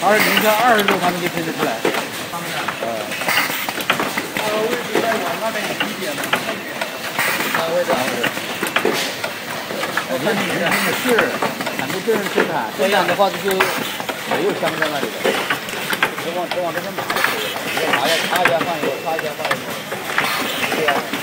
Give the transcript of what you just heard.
你看20度他们就喷得出来。 位置在往那边一点嘛， 那位置我看你这个劲儿，很多劲儿去看，这样的话就没有香在那里的。就往这边码就可以了，插一下放一个，插一下放一个，对呀。